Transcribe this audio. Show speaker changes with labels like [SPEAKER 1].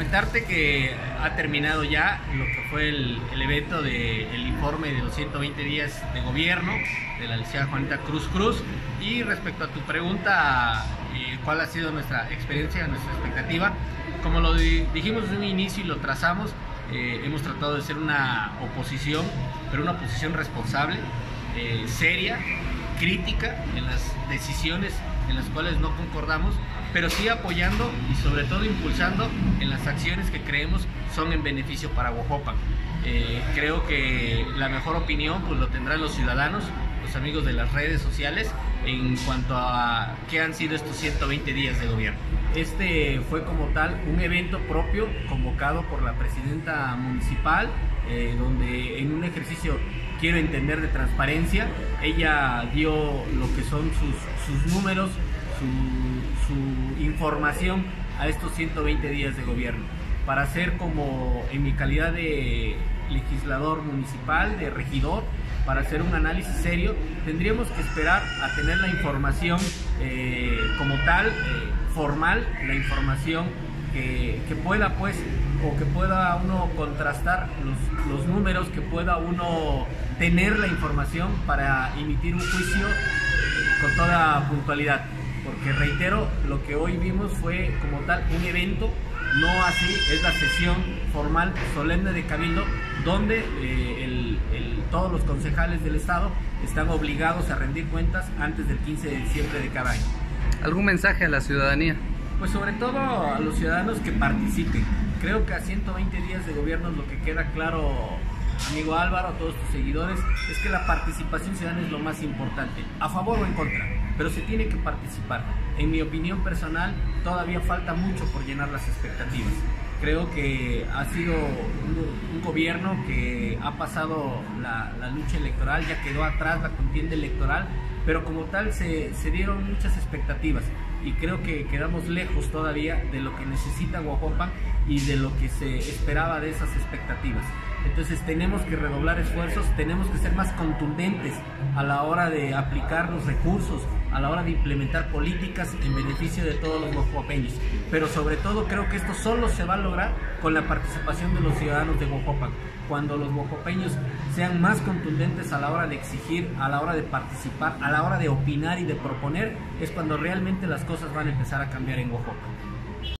[SPEAKER 1] comentarte que ha terminado ya lo que fue el evento del informe de los 120 días de gobierno de la licenciada Juanita Cruz Cruz. Y respecto a tu pregunta, ¿cuál ha sido nuestra experiencia, nuestra expectativa? Como lo dijimos desde un inicio y lo trazamos, hemos tratado de ser una oposición, pero una oposición responsable, seria, crítica en las decisiones en las cuales no concordamos, pero sí apoyando y sobre todo impulsando en las acciones que creemos son en beneficio para Huajuapan. Creo que la mejor opinión pues lo tendrán los ciudadanos, los amigos de las redes sociales, en cuanto a qué han sido estos 120 días de gobierno. Este fue como tal un evento propio convocado por la presidenta municipal, donde en un ejercicio, quiero entender, de transparencia, ella dio lo que son sus números, su información a estos 120 días de gobierno. Para hacer, como en mi calidad de legislador municipal, de regidor, para hacer un análisis serio, tendríamos que esperar a tener la información como tal, formal, la información que pueda pues, o que pueda uno contrastar los números, que pueda uno tener la información para emitir un juicio con toda puntualidad. Porque reitero, lo que hoy vimos fue como tal un evento, no así es la sesión formal, solemne de Cabildo, donde todos los concejales del Estado están obligados a rendir cuentas antes del 15 de diciembre de cada año.
[SPEAKER 2] ¿Algún mensaje a la ciudadanía?
[SPEAKER 1] Pues sobre todo a los ciudadanos que participen. Creo que a 120 días de gobierno lo que queda claro, amigo Álvaro, a todos tus seguidores, es que la participación ciudadana es lo más importante, a favor o en contra, pero se tiene que participar. En mi opinión personal, todavía falta mucho por llenar las expectativas. Creo que ha sido un gobierno que ha pasado la lucha electoral, ya quedó atrás la contienda electoral, pero como tal se dieron muchas expectativas y creo que quedamos lejos todavía de lo que necesita Huajuapan y de lo que se esperaba de esas expectativas. Entonces tenemos que redoblar esfuerzos, tenemos que ser más contundentes a la hora de aplicar los recursos, a la hora de implementar políticas en beneficio de todos los huajuapeños. Pero sobre todo creo que esto solo se va a lograr con la participación de los ciudadanos de Huajuapan. Cuando los huajuapeños sean más contundentes a la hora de exigir, a la hora de participar, a la hora de opinar y de proponer, es cuando realmente las cosas van a empezar a cambiar en Huajuapan.